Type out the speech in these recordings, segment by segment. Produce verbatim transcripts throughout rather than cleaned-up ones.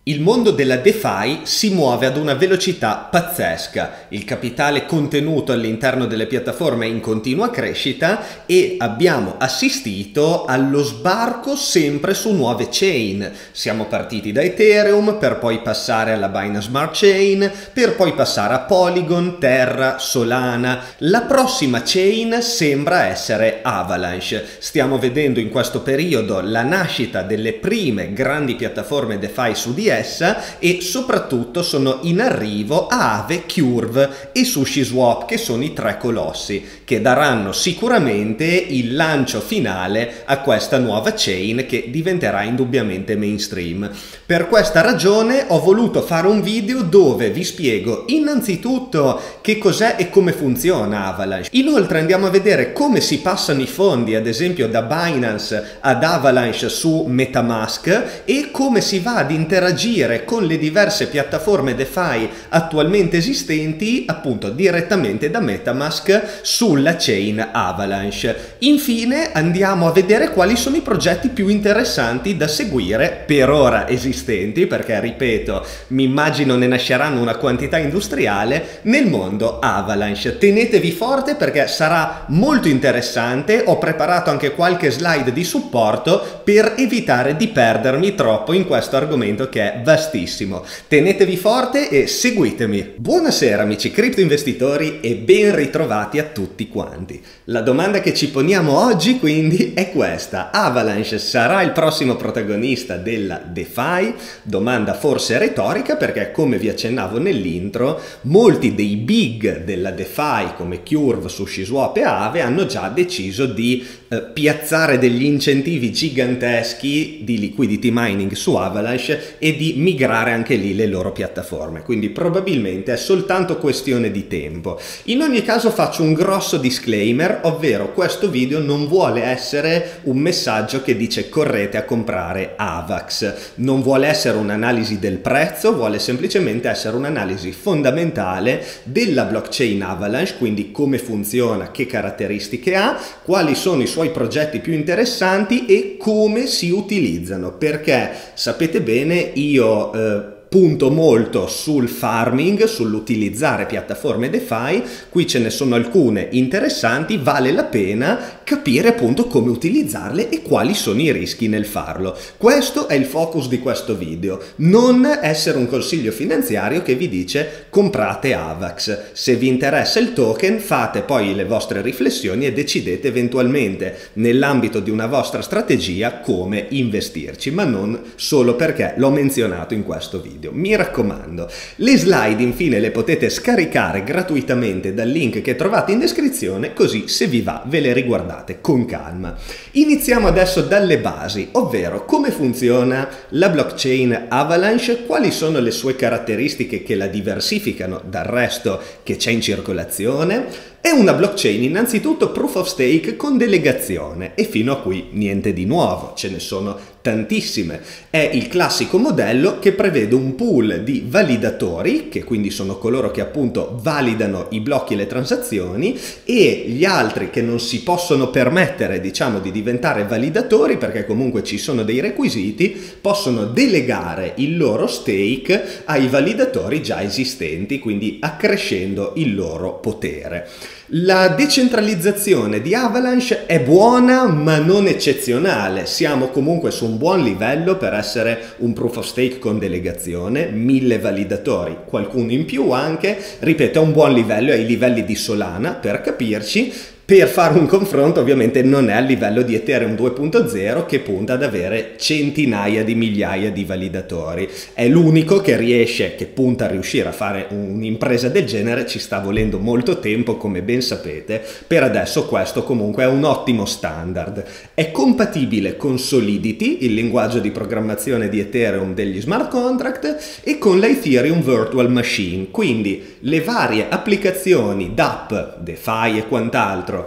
Il mondo della DeFi si muove ad una velocità pazzesca, il capitale contenuto all'interno delle piattaforme è in continua crescita e abbiamo assistito allo sbarco sempre su nuove chain. Siamo partiti da Ethereum per poi passare alla Binance Smart Chain, per poi passare a Polygon, Terra, Solana. La prossima chain sembra essere Avalanche. Stiamo vedendo in questo periodo la nascita delle prime grandi piattaforme DeFi su di e soprattutto sono in arrivo Aave, Curve e SushiSwap, che sono i tre colossi che daranno sicuramente il lancio finale a questa nuova chain che diventerà indubbiamente mainstream. Per questa ragione ho voluto fare un video dove vi spiego innanzitutto che cos'è e come funziona Avalanche. Inoltre andiamo a vedere come si passano i fondi, ad esempio da Binance ad Avalanche su MetaMask, e come si va ad interagire con le diverse piattaforme DeFi attualmente esistenti appunto direttamente da MetaMask sulla chain Avalanche. Infine andiamo a vedere quali sono i progetti più interessanti da seguire per ora esistenti, perché ripeto, mi immagino ne nasceranno una quantità industriale nel mondo Avalanche. Tenetevi forte perché sarà molto interessante. Ho preparato anche qualche slide di supporto per evitare di perdermi troppo in questo argomento che è vastissimo. Tenetevi forte e seguitemi. Buonasera amici cripto investitori e ben ritrovati a tutti quanti. La domanda che ci poniamo oggi quindi è questa: Avalanche sarà il prossimo protagonista della DeFi? Domanda forse retorica, perché come vi accennavo nell'intro, molti dei big della DeFi come Curve, SushiSwap e Aave hanno già deciso di eh, piazzare degli incentivi giganteschi di liquidity mining su Avalanche e di migrare anche lì le loro piattaforme, quindi probabilmente è soltanto questione di tempo. In ogni caso faccio un grosso disclaimer, ovvero questo video non vuole essere un messaggio che dice correte a comprare Avax, non vuole essere un'analisi del prezzo, vuole semplicemente essere un'analisi fondamentale della blockchain Avalanche, quindi come funziona, che caratteristiche ha, quali sono i suoi progetti più interessanti e come si utilizzano, perché sapete bene io eh, punto molto sul farming, sull'utilizzare piattaforme DeFi. Qui ce ne sono alcune interessanti, vale la pena capire appunto come utilizzarle e quali sono i rischi nel farlo. Questo è il focus di questo video, non essere un consiglio finanziario che vi dice comprate Avax. Se vi interessa il token fate poi le vostre riflessioni e decidete eventualmente nell'ambito di una vostra strategia come investirci, ma non solo perché l'ho menzionato in questo video. Mi raccomando, le slide infine le potete scaricare gratuitamente dal link che trovate in descrizione, così se vi va ve le riguardate con calma. Iniziamo adesso dalle basi, ovvero come funziona la blockchain Avalanche, quali sono le sue caratteristiche che la diversificano dal resto che c'è in circolazione. È una blockchain innanzitutto proof of stake con delegazione e fino a qui niente di nuovo, ce ne sono tantissime. È il classico modello che prevede un pool di validatori, che quindi sono coloro che appunto validano i blocchi e le transazioni, e gli altri che non si possono permettere, diciamo, di diventare validatori perché comunque ci sono dei requisiti, possono delegare il loro stake ai validatori già esistenti, quindi accrescendo il loro potere. La decentralizzazione di Avalanche è buona ma non eccezionale, siamo comunque su un buon livello per essere un proof of stake con delegazione, mille validatori, qualcuno in più anche, ripeto è un buon livello, ai livelli di Solana per capirci. Per fare un confronto ovviamente non è a livello di Ethereum due punto zero che punta ad avere centinaia di migliaia di validatori. È l'unico che riesce, che punta a riuscire a fare un'impresa del genere, ci sta volendo molto tempo come ben sapete, per adesso questo comunque è un ottimo standard. È compatibile con Solidity, il linguaggio di programmazione di Ethereum degli smart contract, e con la Ethereum Virtual Machine, quindi le varie applicazioni d'app, DeFi e quant'altro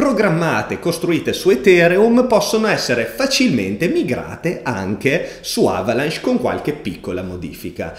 programmate, costruite su Ethereum, possono essere facilmente migrate anche su Avalanche con qualche piccola modifica.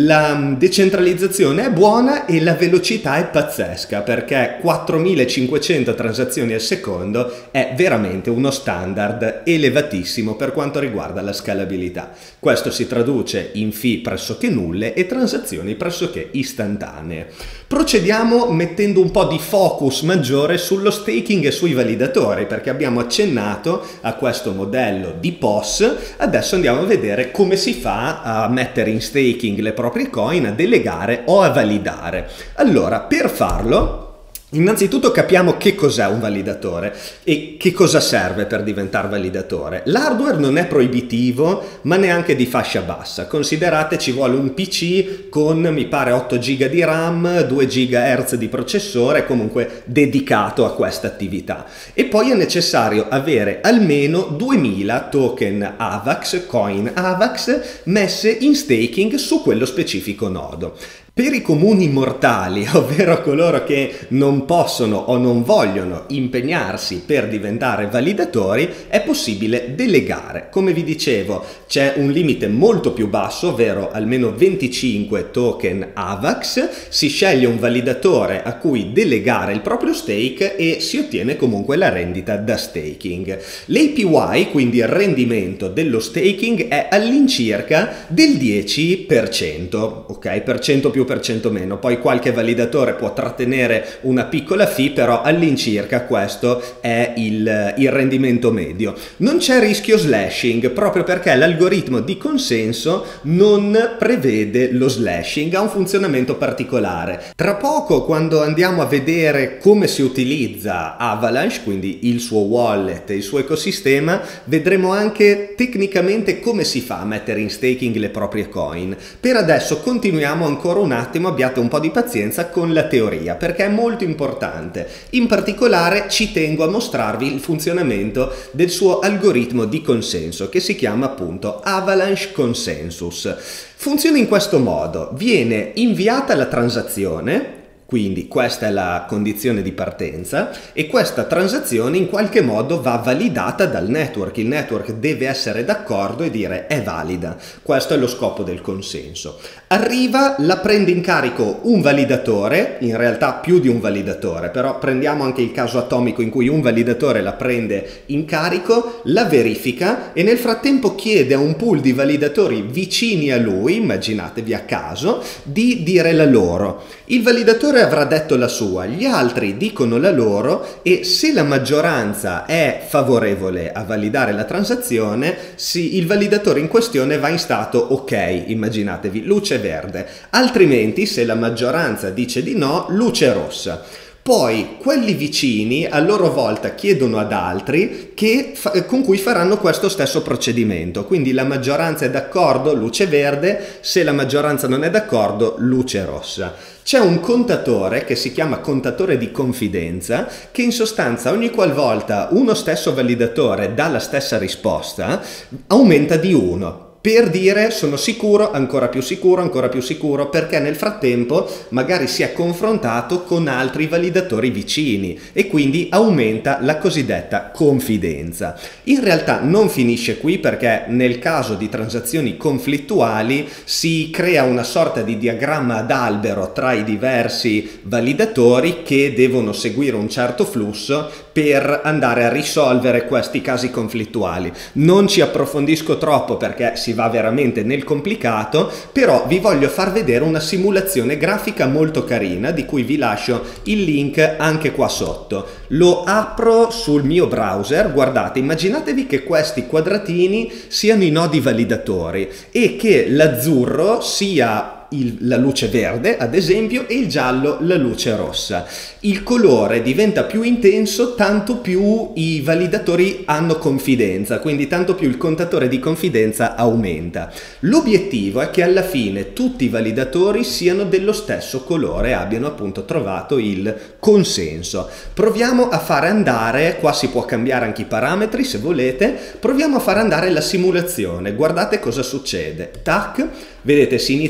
La decentralizzazione è buona e la velocità è pazzesca, perché quattromilacinquecento transazioni al secondo è veramente uno standard elevatissimo per quanto riguarda la scalabilità. Questo si traduce in fee pressoché nulle e transazioni pressoché istantanee. Procediamo mettendo un po' di focus maggiore sullo staking e sui validatori, perché abbiamo accennato a questo modello di P O S. Adesso andiamo a vedere come si fa a mettere in staking le proprie coin, a delegare o a validare. Allora, per farlo, innanzitutto capiamo che cos'è un validatore e che cosa serve per diventare validatore. L'hardware non è proibitivo, ma neanche di fascia bassa. Considerate, ci vuole un P C con, mi pare, otto giga di RAM, due gigahertz di processore, comunque dedicato a questa attività. E poi è necessario avere almeno duemila token AVAX, coin AVAX, messe in staking su quello specifico nodo. Per i comuni mortali, ovvero coloro che non possono o non vogliono impegnarsi per diventare validatori, è possibile delegare. Come vi dicevo, c'è un limite molto più basso, ovvero almeno venticinque token AVAX, si sceglie un validatore a cui delegare il proprio stake e si ottiene comunque la rendita da staking. L'A P Y, quindi il rendimento dello staking, è all'incirca del dieci per cento, ok? Per cento più per cento meno, poi qualche validatore può trattenere una piccola fee, però all'incirca questo è il, il rendimento medio. Non c'è rischio slashing, proprio perché l'algoritmo di consenso non prevede lo slashing, ha un funzionamento particolare. Tra poco, quando andiamo a vedere come si utilizza Avalanche, quindi il suo wallet e il suo ecosistema, vedremo anche tecnicamente come si fa a mettere in staking le proprie coin. Per adesso continuiamo ancora un attimo, abbiate un po' di pazienza con la teoria, perché è molto importante. In particolare ci tengo a mostrarvi il funzionamento del suo algoritmo di consenso, che si chiama appunto Avalanche Consensus. Funziona in questo modo: viene inviata la transazione, quindi questa è la condizione di partenza, e questa transazione in qualche modo va validata dal network. Il network deve essere d'accordo e dire è valida. Questo è lo scopo del consenso. Arriva, la prende in carico un validatore, in realtà più di un validatore, però prendiamo anche il caso atomico in cui un validatore la prende in carico, la verifica e nel frattempo chiede a un pool di validatori vicini a lui, immaginatevi a caso, di dire la loro. Il validatore avrà detto la sua, gli altri dicono la loro e se la maggioranza è favorevole a validare la transazione, sì, il validatore in questione va in stato ok, immaginatevi, luce verde, altrimenti se la maggioranza dice di no, luce rossa. Poi quelli vicini a loro volta chiedono ad altri che con cui faranno questo stesso procedimento, quindi la maggioranza è d'accordo, luce verde, se la maggioranza non è d'accordo, luce rossa. C'è un contatore che si chiama contatore di confidenza che in sostanza ogni qualvolta uno stesso validatore dà la stessa risposta aumenta di uno. Per dire sono sicuro, ancora più sicuro, ancora più sicuro, perché nel frattempo magari si è confrontato con altri validatori vicini e quindi aumenta la cosiddetta confidenza. In realtà non finisce qui, perché nel caso di transazioni conflittuali si crea una sorta di diagramma ad albero tra i diversi validatori che devono seguire un certo flusso per andare a risolvere questi casi conflittuali. Non ci approfondisco troppo perché si va veramente nel complicato, però vi voglio far vedere una simulazione grafica molto carina di cui vi lascio il link anche qua sotto. Lo apro sul mio browser, guardate, immaginatevi che questi quadratini siano i nodi validatori e che l'azzurro sia Il, la luce verde ad esempio e il giallo la luce rossa. Il colore diventa più intenso tanto più i validatori hanno confidenza, quindi tanto più il contatore di confidenza aumenta. L'obiettivo è che alla fine tutti i validatori siano dello stesso colore, abbiano appunto trovato il consenso. Proviamo a fare andare, qua si può cambiare anche i parametri se volete, proviamo a fare andare la simulazione, guardate cosa succede. Tac, vedete, si iniziano a confrontare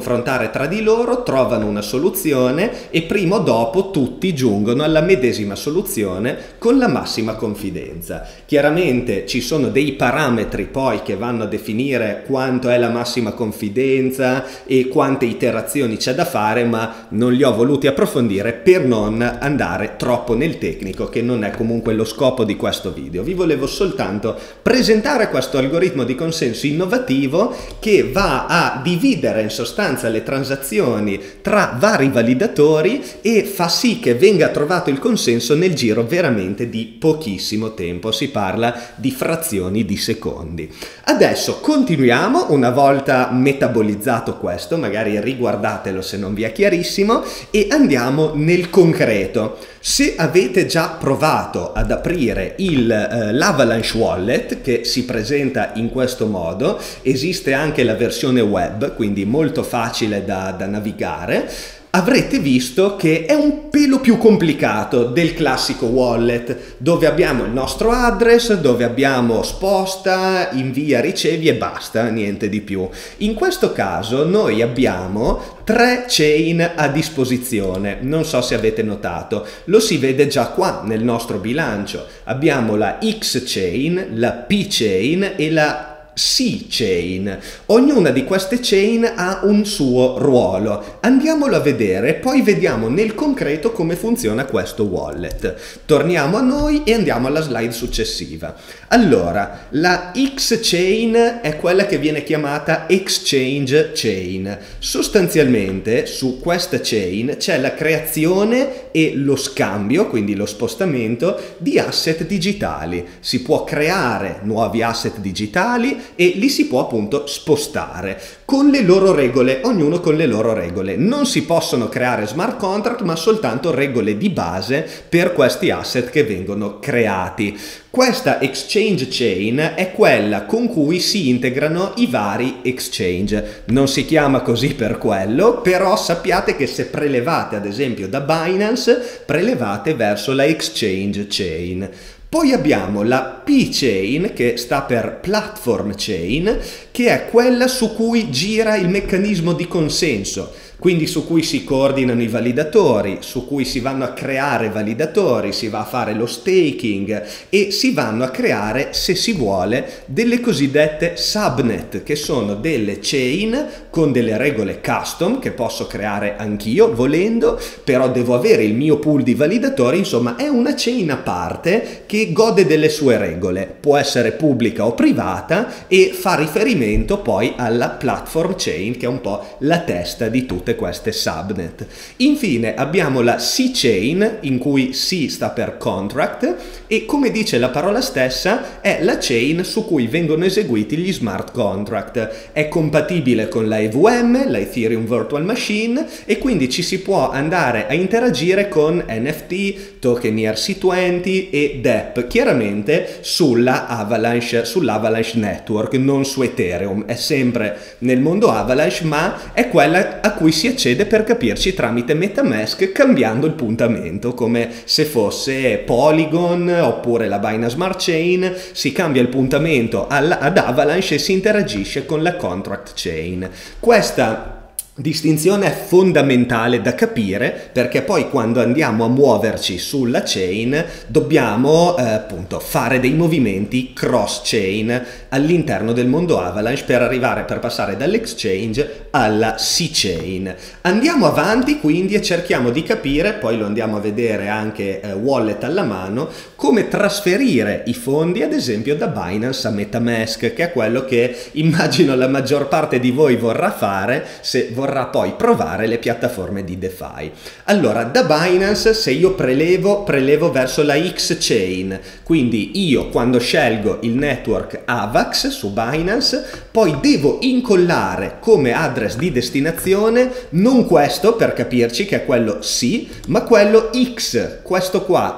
confrontare tra di loro, trovano una soluzione e prima o dopo tutti giungono alla medesima soluzione con la massima confidenza. Chiaramente ci sono dei parametri poi che vanno a definire quanto è la massima confidenza e quante iterazioni c'è da fare, ma non li ho voluti approfondire per non andare troppo nel tecnico, che non è comunque lo scopo di questo video. Vi volevo soltanto presentare questo algoritmo di consenso innovativo che va a dividere in sostanza le transazioni tra vari validatori e fa sì che venga trovato il consenso nel giro veramente di pochissimo tempo. Si parla di frazioni di secondi. Adesso continuiamo, una volta metabolizzato questo, magari riguardatelo se non vi è chiarissimo, e andiamo nel concreto. Se avete già provato ad aprire il, eh, l'Avalanche Wallet, che si presenta in questo modo, esiste anche la versione web, quindi molto facile da, da navigare, avrete visto che è un pelo più complicato del classico wallet, dove abbiamo il nostro address, dove abbiamo sposta, invia, ricevi e basta, niente di più. In questo caso noi abbiamo tre chain a disposizione, non so se avete notato, lo si vede già qua nel nostro bilancio. Abbiamo la X chain, la P chain e la C chain. Ognuna di queste chain ha un suo ruolo. Andiamolo a vedere, poi vediamo nel concreto come funziona questo wallet. Torniamo a noi e andiamo alla slide successiva. Allora, la X chain è quella che viene chiamata exchange chain. Sostanzialmente su questa chain c'è la creazione e lo scambio, quindi lo spostamento di asset digitali. Si può creare nuovi asset digitali e li si può appunto spostare con le loro regole, ognuno con le loro regole. Non si possono creare smart contract, ma soltanto regole di base per questi asset che vengono creati. Questa exchange chain è quella con cui si integrano i vari exchange. Non si chiama così per quello, però sappiate che se prelevate ad esempio da Binance, prelevate verso la exchange chain. Poi abbiamo la P-chain, che sta per platform chain, che è quella su cui gira il meccanismo di consenso, quindi su cui si coordinano i validatori, su cui si vanno a creare validatori, si va a fare lo staking e si vanno a creare, se si vuole, delle cosiddette subnet, che sono delle chain con delle regole custom che posso creare anch'io volendo, però devo avere il mio pool di validatori. Insomma, è una chain a parte che gode delle sue regole, può essere pubblica o privata e fa riferimento poi alla platform chain, che è un po' la testa di tutte queste subnet. Infine abbiamo la C-chain, in cui C sta per contract e, come dice la parola stessa, è la chain su cui vengono eseguiti gli smart contract. È compatibile con la E V M, la Ethereum Virtual Machine, e quindi ci si può andare a interagire con N F T, token E R C venti e D E P, chiaramente sulla Avalanche, sull'Avalanche Network, non su Ethereum. È sempre nel mondo Avalanche, ma è quella a cui si accede, per capirci, tramite MetaMask, cambiando il puntamento, come se fosse Polygon oppure la Binance Smart Chain. Si cambia il puntamento ad Avalanche e si interagisce con la contract chain. Questa distinzione è fondamentale da capire, perché poi quando andiamo a muoverci sulla chain dobbiamo eh, appunto fare dei movimenti cross chain all'interno del mondo Avalanche per arrivare, per passare dall'exchange alla C-chain. Andiamo avanti quindi e cerchiamo di capire, poi lo andiamo a vedere anche eh, wallet alla mano, come trasferire i fondi ad esempio da Binance a MetaMask, che è quello che immagino la maggior parte di voi vorrà fare se vorrà poi provare le piattaforme di DeFi. Allora, da Binance, se io prelevo, prelevo verso la X-chain, quindi io quando scelgo il network AVAX su Binance, poi devo incollare come address di destinazione non questo, per capirci, che è quello C, ma quello X, questo qua,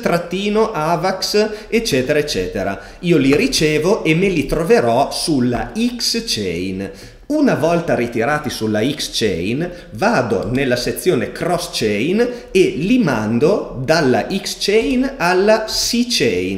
X-AVAX, eccetera, eccetera. Io li ricevo e me li troverò sulla X-chain. Una volta ritirati sulla X-chain, vado nella sezione cross-chain e li mando dalla X-chain alla C-chain.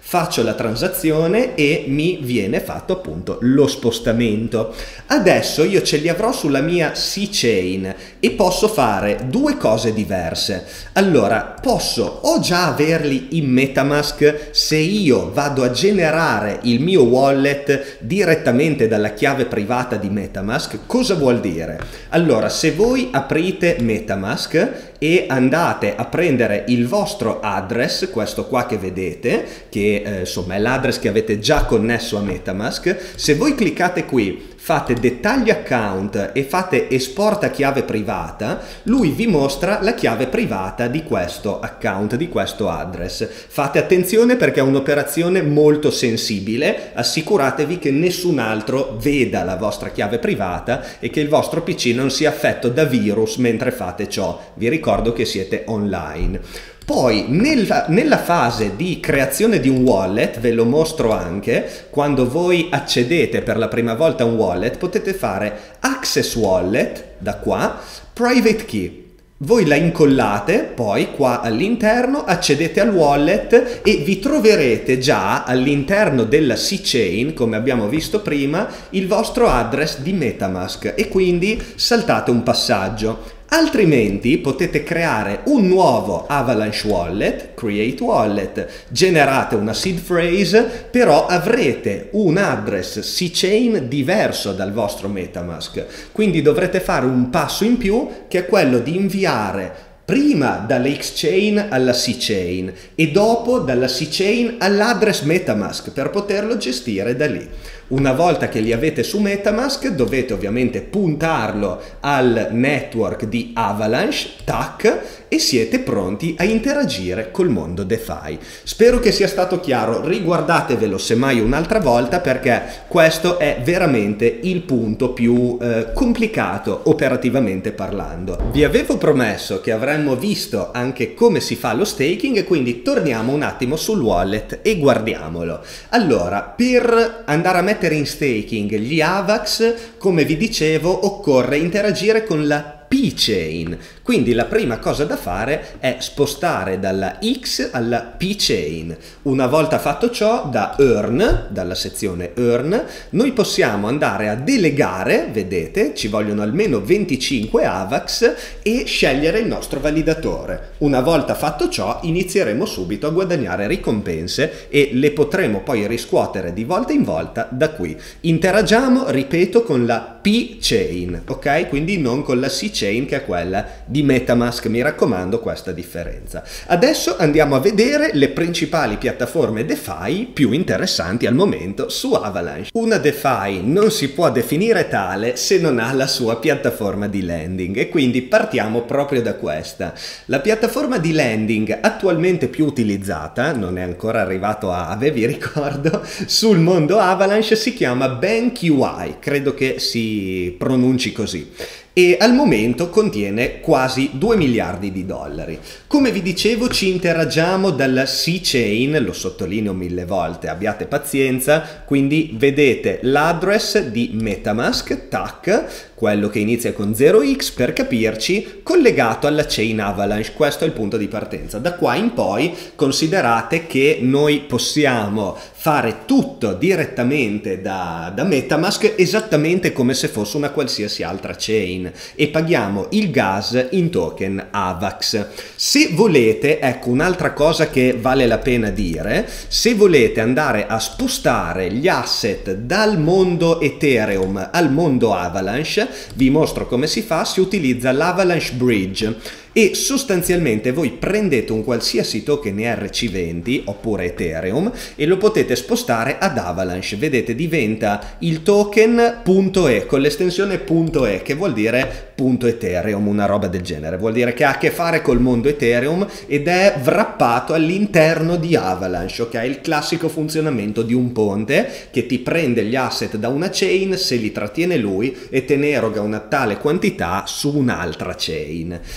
faccio la transazione e mi viene fatto appunto lo spostamento. Adesso io ce li avrò sulla mia C-Chain e posso fare due cose diverse. Allora, posso o già averli in MetaMask se io vado a generare il mio wallet direttamente dalla chiave privata di MetaMask. Cosa vuol dire? Allora, se voi aprite MetaMask e andate a prendere il vostro address, questo qua che vedete, che eh, insomma è l'address che avete già connesso a MetaMask, se voi cliccate qui, fate dettagli account e fate esporta chiave privata, lui vi mostra la chiave privata di questo account, di questo address. Fate attenzione perché è un'operazione molto sensibile, assicuratevi che nessun altro veda la vostra chiave privata e che il vostro P C non sia affetto da virus mentre fate ciò. Vi ricordo che siete online. Poi nella, nella fase di creazione di un wallet, ve lo mostro anche, quando voi accedete per la prima volta a un wallet potete fare Access Wallet, da qua, Private Key. Voi la incollate, poi qua all'interno accedete al wallet e vi troverete già all'interno della C-Chain, come abbiamo visto prima, il vostro address di MetaMask e quindi saltate un passaggio. Altrimenti potete creare un nuovo Avalanche Wallet, Create Wallet, generate una seed phrase, però avrete un address C-Chain diverso dal vostro MetaMask. Quindi dovrete fare un passo in più, che è quello di inviare prima dalla X-Chain alla C-Chain e dopo dalla C-Chain all'address MetaMask per poterlo gestire da lì. Una volta che li avete su MetaMask dovete ovviamente puntarlo al network di Avalanche, tac, e siete pronti a interagire col mondo DeFi. Spero che sia stato chiaro, riguardatevelo semmai un'altra volta perché questo è veramente il punto più eh, complicato operativamente parlando. Vi avevo promesso che avremmo visto anche come si fa lo staking e quindi torniamo un attimo sul wallet e guardiamolo. Allora, per andare a mettere in staking gli AVAX, come vi dicevo, occorre interagire con la P-Chain, quindi la prima cosa da fare è spostare dalla X alla P-Chain. Una volta fatto ciò, da Earn, dalla sezione Earn, noi possiamo andare a delegare, vedete, ci vogliono almeno venticinque AVAX e scegliere il nostro validatore. Una volta fatto ciò, inizieremo subito a guadagnare ricompense e le potremo poi riscuotere di volta in volta da qui. Interagiamo, ripeto, con la P-Chain, ok? Quindi non con la C-Chain che è quella di MetaMask, mi raccomando questa differenza. Adesso andiamo a vedere le principali piattaforme DeFi più interessanti al momento su Avalanche. Una DeFi non si può definire tale se non ha la sua piattaforma di lending e quindi partiamo proprio da questa. La piattaforma di lending attualmente più utilizzata, non è ancora arrivato a Aave, vi ricordo, sul mondo Avalanche si chiama BankUI, credo che si pronunci così. E al momento contiene quasi due miliardi di dollari. Come vi dicevo, ci interagiamo dalla C-Chain, lo sottolineo mille volte, abbiate pazienza, quindi vedete l'address di MetaMask, tac, quello che inizia con zero x per capirci, collegato alla chain Avalanche, questo è il punto di partenza. Da qua in poi considerate che noi possiamo fare tutto direttamente da, da MetaMask esattamente come se fosse una qualsiasi altra chain e paghiamo il gas in token AVAX. Se volete, ecco un'altra cosa che vale la pena dire, se volete andare a spostare gli asset dal mondo Ethereum al mondo Avalanche, vi mostro come si fa, si utilizza l'Avalanche Bridge. E sostanzialmente voi prendete un qualsiasi token E R C venti oppure Ethereum e lo potete spostare ad Avalanche. Vedete, diventa il token .e con l'estensione .e, che vuol dire punto Ethereum, una roba del genere. Vuol dire che ha a che fare col mondo Ethereum ed è wrappato all'interno di Avalanche, ok? Il classico funzionamento di un ponte che ti prende gli asset da una chain, se li trattiene lui e te ne eroga una tale quantità su un'altra chain. E quindi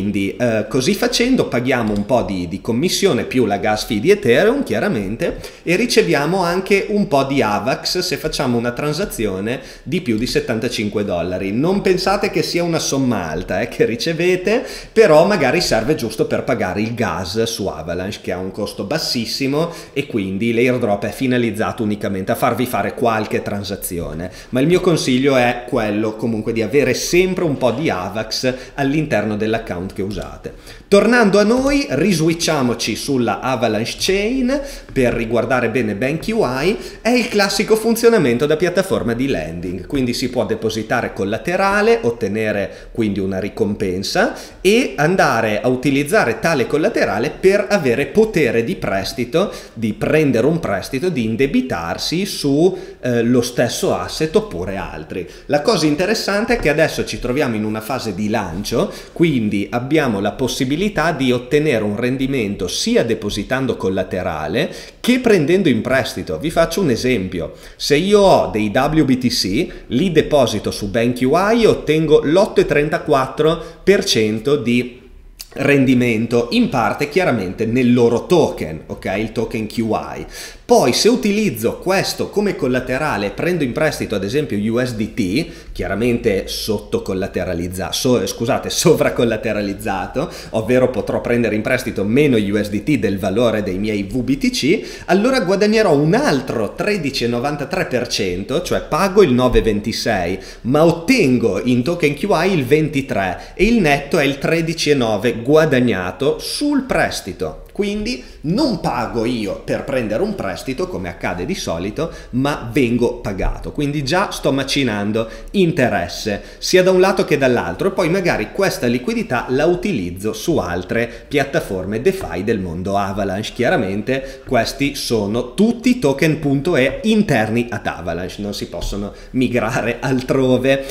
quindi eh, così facendo paghiamo un po' di, di commissione più la gas fee di Ethereum chiaramente, e riceviamo anche un po' di AVAX se facciamo una transazione di più di settantacinque dollari. Non pensate che sia una somma alta eh, che ricevete, però magari serve giusto per pagare il gas su Avalanche, che ha un costo bassissimo, e quindi l'airdrop è finalizzato unicamente a farvi fare qualche transazione. Ma il mio consiglio è quello comunque di avere sempre un po' di AVAX all'interno dell'account che usate. Tornando a noi, riswitchiamoci sulla Avalanche Chain per riguardare bene BankUI. È il classico funzionamento da piattaforma di lending, quindi si può depositare collaterale, ottenere quindi una ricompensa e andare a utilizzare tale collaterale per avere potere di prestito, di prendere un prestito, di indebitarsi su eh, lo stesso asset oppure altri. La cosa interessante è che adesso ci troviamo in una fase di lancio, quindi abbiamo la possibilità di ottenere un rendimento sia depositando collaterale che prendendo in prestito. Vi faccio un esempio: se io ho dei W B T C, li deposito su BankUI e ottengo l'otto virgola trentaquattro per cento di rendimento, in parte chiaramente nel loro token, ok, il token Q I. Poi se utilizzo questo come collaterale, prendo in prestito ad esempio U S D T, chiaramente sotto collateralizzato, so, scusate, sovracollateralizzato, ovvero potrò prendere in prestito meno U S D T del valore dei miei V B T C, allora guadagnerò un altro tredici virgola novantatré per cento, cioè pago il nove virgola ventisei, ma ottengo in token Q I il ventitré e il netto è il tredici virgola nove guadagnato sul prestito. Quindi non pago io per prendere un prestito come accade di solito, ma vengo pagato. Quindi già sto macinando interesse sia da un lato che dall'altro, e poi magari questa liquidità la utilizzo su altre piattaforme DeFi del mondo Avalanche. Chiaramente questi sono tutti token.e interni ad Avalanche, non si possono migrare altrove.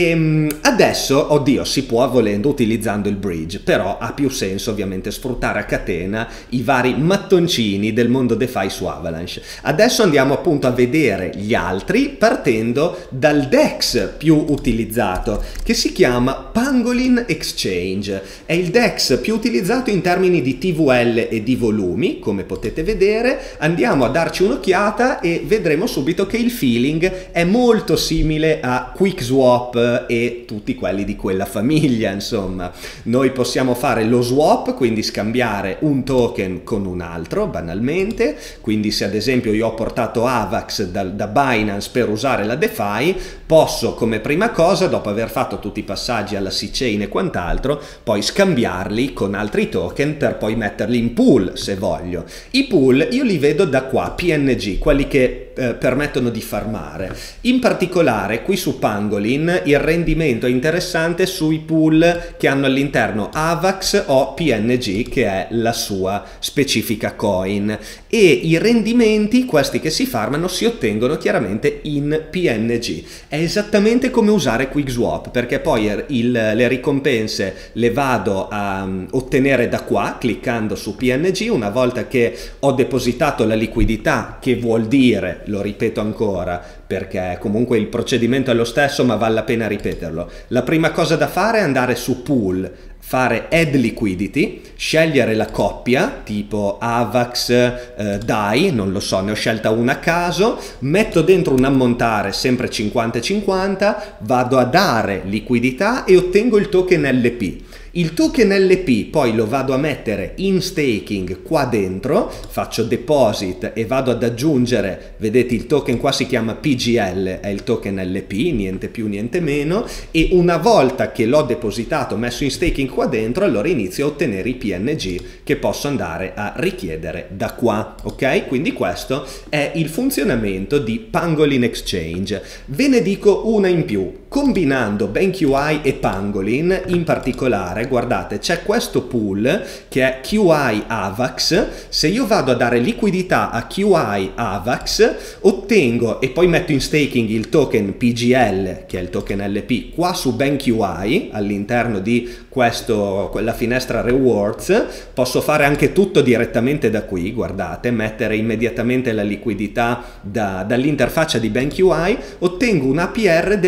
E adesso, oddio, si può volendo utilizzando il bridge, però ha più senso ovviamente sfruttare a catena i vari mattoncini del mondo DeFi su Avalanche. Adesso andiamo appunto a vedere gli altri partendo dal DEX più utilizzato, che si chiama Pangolin Exchange. È il DEX più utilizzato in termini di T V L e di volumi, come potete vedere. Andiamo a darci un'occhiata e vedremo subito che il feeling è molto simile a QuickSwap e tutti quelli di quella famiglia. Insomma, noi possiamo fare lo swap, quindi scambiare un token con un altro banalmente. Quindi se ad esempio io ho portato AVAX da, da Binance per usare la DeFi, posso come prima cosa, dopo aver fatto tutti i passaggi alla C-Chain e quant'altro, poi scambiarli con altri token per poi metterli in pool se voglio. I pool io li vedo da qua, P N G, quelli che Eh, permettono di farmare. In particolare qui su Pangolin il rendimento è interessante sui pool che hanno all'interno AVAX o P N G, che è la sua specifica coin, e i rendimenti, questi che si farmano, si ottengono chiaramente in P N G. È esattamente come usare QuickSwap, perché poi il, le ricompense le vado a um, ottenere da qua cliccando su P N G. Una volta che ho depositato la liquidità, che vuol dire, lo ripeto ancora perché comunque il procedimento è lo stesso ma vale la pena ripeterlo, la prima cosa da fare è andare su pool, fare add liquidity, scegliere la coppia tipo AVAX, eh, D A I, non lo so, ne ho scelta una a caso, metto dentro un ammontare sempre cinquanta cinquanta, vado a dare liquidità e ottengo il token L P. Il token L P poi lo vado a mettere in staking qua dentro, faccio deposit e vado ad aggiungere, vedete il token qua si chiama P G L, è il token L P, niente più niente meno, e una volta che l'ho depositato, messo in staking qua dentro, allora inizio a ottenere i P N G che posso andare a richiedere da qua, ok? Quindi questo è il funzionamento di Pangolin Exchange. Ve ne dico una in più, combinando BankUI e Pangolin in particolare. Guardate, c'è questo pool che è Q I AVAX. Se io vado a dare liquidità a Q I AVAX, ottengo e poi metto in staking il token P G L, che è il token L P, qua su BankUI all'interno di questo, quella finestra rewards. Posso fare anche tutto direttamente da qui, guardate, mettere immediatamente la liquidità da, dall'interfaccia di BankUI, ottengo un A P R del trecento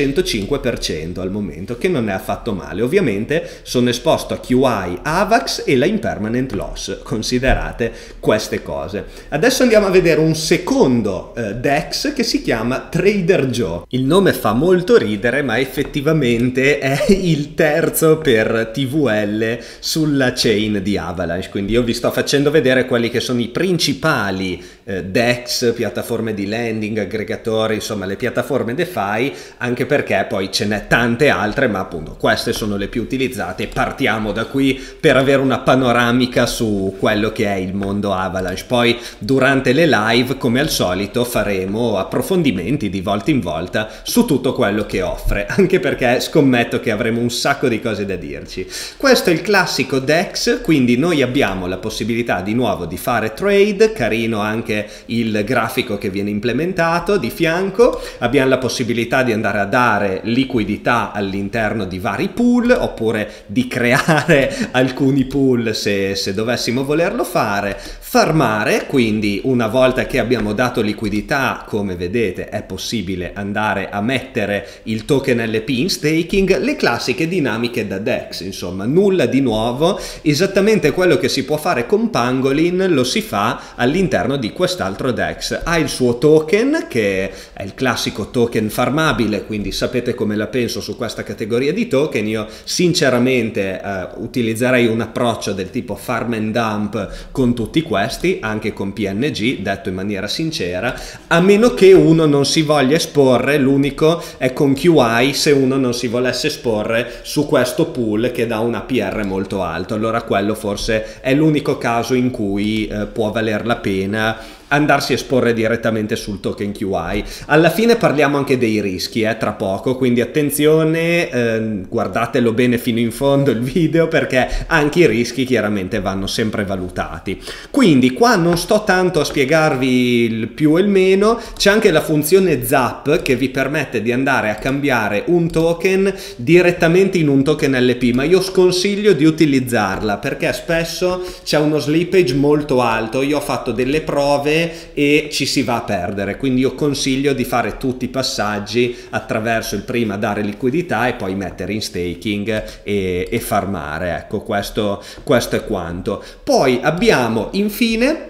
centocinque per cento al momento, che non è affatto male. Ovviamente sono esposto a Q I, AVAX e la impermanent loss, considerate queste cose. Adesso andiamo a vedere un secondo eh, DEX che si chiama Trader Joe. Il nome fa molto ridere, ma effettivamente è il terzo per T V L sulla chain di Avalanche, quindi io vi sto facendo vedere quelli che sono i principali eh, DEX, piattaforme di lending, aggregatori, insomma le piattaforme DeFi, anche perché poi ce n'è tante altre, ma appunto queste sono le più utilizzate. Partiamo da qui per avere una panoramica su quello che è il mondo Avalanche. Poi durante le live, come al solito, faremo approfondimenti di volta in volta su tutto quello che offre, anche perché scommetto che avremo un sacco di cose da dirci. Questo è il classico DEX, quindi noi abbiamo la possibilità di nuovo di fare trade, carino anche il grafico che viene implementato di fianco, abbiamo la possibilità di andare a dare liquidità all'interno di vari pool, oppure di creare alcuni pool se, se dovessimo volerlo fare, farmare, quindi una volta che abbiamo dato liquidità, come vedete è possibile andare a mettere il token L P in staking, le classiche dinamiche da DEX, insomma nulla di nuovo, esattamente quello che si può fare con Pangolin lo si fa all'interno di quest'altro DEX. Ha il suo token che è il classico token farmabile, quindi sapete come la penso su questa categoria di token. Io sinceramente eh, utilizzerei un approccio del tipo farm and dump con tutti questi, anche con P N G, detto in maniera sincera, a meno che uno non si voglia esporre. L'unico è con Q I, se uno non si volesse esporre su questo pool che dà un A P R molto alto, allora quello forse è l'unico caso in cui eh, può valer la pena andarsi a esporre direttamente sul token Q I. Alla fine parliamo anche dei rischi, eh, tra poco, quindi attenzione, eh, guardatelo bene fino in fondo il video, perché anche i rischi chiaramente vanno sempre valutati. Quindi qua non sto tanto a spiegarvi il più e il meno, c'è anche la funzione Zap che vi permette di andare a cambiare un token direttamente in un token L P, ma io sconsiglio di utilizzarla perché spesso c'è uno slippage molto alto. Io ho fatto delle prove e ci si va a perdere, quindi io consiglio di fare tutti i passaggi attraverso il prima dare liquidità e poi mettere in staking e, e farmare. Ecco, questo, questo è quanto. Poi abbiamo infine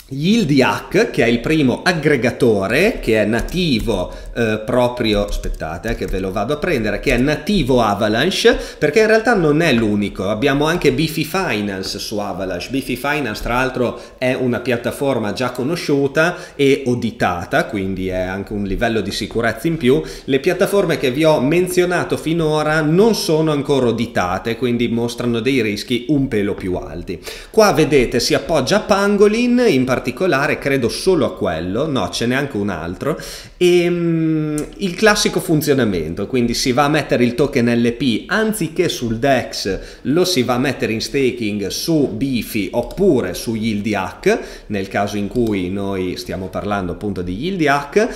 YieldYak, che è il primo aggregatore che è nativo eh, proprio, aspettate eh, che ve lo vado a prendere, che è nativo Avalanche, perché in realtà non è l'unico. Abbiamo anche Beefy Finance su Avalanche. Beefy Finance tra l'altro è una piattaforma già conosciuta e auditata, quindi è anche un livello di sicurezza in più. Le piattaforme che vi ho menzionato finora non sono ancora auditate, quindi mostrano dei rischi un pelo più alti. Qua vedete si appoggia a Pangolin in particolare, credo solo a quello, no, ce n'è anche un altro, e um, il classico funzionamento, quindi si va a mettere il token L P anziché sul DEX, lo si va a mettere in staking su Beefy oppure su YieldYak, nel caso in cui noi stiamo parlando appunto di YieldYak,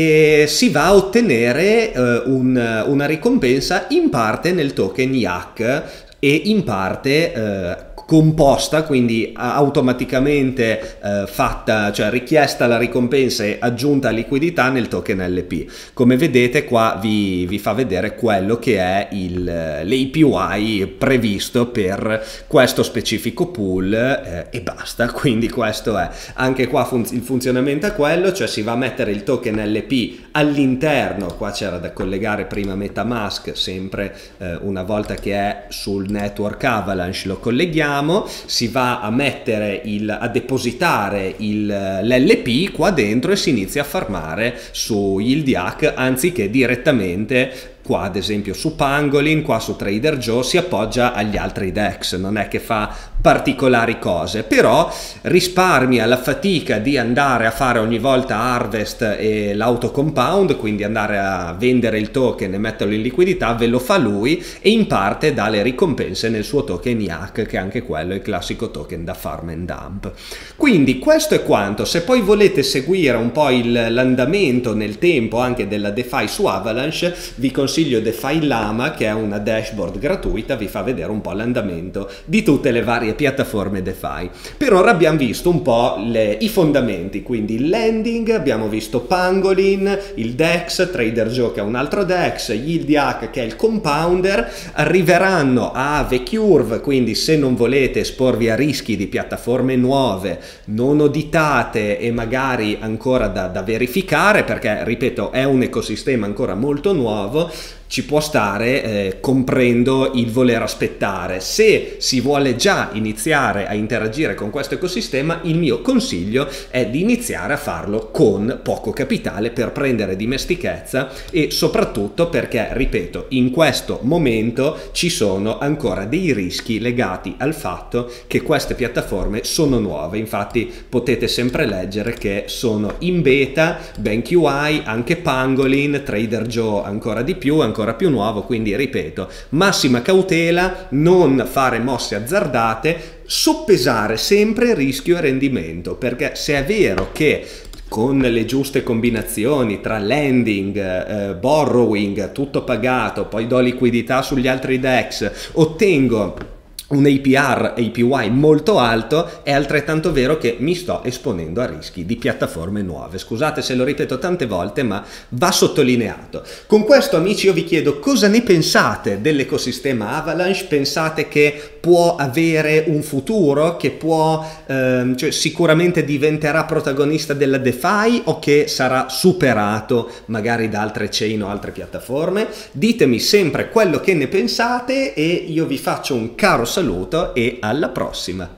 e si va a ottenere uh, un, una ricompensa in parte nel token Yak e in parte uh, composta, quindi automaticamente eh, fatta, cioè richiesta la ricompensa e aggiunta liquidità nel token L P. Come vedete qua vi, vi fa vedere quello che è l'A P Y previsto per questo specifico pool eh, e basta. Quindi questo è, anche qua fun il funzionamento è quello, cioè si va a mettere il token L P all'interno, qua c'era da collegare prima MetaMask, sempre eh, una volta che è sul network Avalanche lo colleghiamo, si va a mettere il, a depositare l'L P qua dentro e si inizia a farmare su YieldYak anziché direttamente qua ad esempio su Pangolin, qua su Trader Joe si appoggia agli altri DEX, non è che fa particolari cose, però risparmia la fatica di andare a fare ogni volta harvest e l'autocompound, quindi andare a vendere il token e metterlo in liquidità, ve lo fa lui e in parte dà le ricompense nel suo token Yak, che anche quello è il classico token da farm and dump. Quindi questo è quanto. Se poi volete seguire un po' l'andamento nel tempo anche della DeFi su Avalanche, vi consiglio DeFi Llama, che è una dashboard gratuita, vi fa vedere un po' l'andamento di tutte le varie varie piattaforme DeFi. Per ora abbiamo visto un po' le, i fondamenti, quindi il lending, abbiamo visto Pangolin, il DEX, Trader Joe che è un altro DEX, Yieldiac che è il compounder. Arriveranno a Aave Curve, quindi se non volete esporvi a rischi di piattaforme nuove, non auditate e magari ancora da, da verificare, perché ripeto è un ecosistema ancora molto nuovo, ci può stare, eh, comprendo il voler aspettare. Se si vuole già iniziare a interagire con questo ecosistema, il mio consiglio è di iniziare a farlo con poco capitale per prendere dimestichezza e soprattutto perché, ripeto, in questo momento ci sono ancora dei rischi legati al fatto che queste piattaforme sono nuove. Infatti potete sempre leggere che sono in beta, BankUI, anche Pangolin, Trader Joe ancora di più, ancora più nuovo, quindi ripeto, massima cautela, non fare mosse azzardate, soppesare sempre rischio e rendimento, perché se è vero che con le giuste combinazioni tra lending, eh, borrowing, tutto pagato, poi do liquidità sugli altri DEX, ottengo un A P R, A P Y molto alto, è altrettanto vero che mi sto esponendo a rischi di piattaforme nuove. Scusate se lo ripeto tante volte, ma va sottolineato. Con questo, amici, io vi chiedo cosa ne pensate dell'ecosistema Avalanche. Pensate che può avere un futuro, che può, ehm, cioè sicuramente diventerà protagonista della DeFi, o che sarà superato magari da altre chain o altre piattaforme? Ditemi sempre quello che ne pensate e io vi faccio un caro saluto e alla prossima!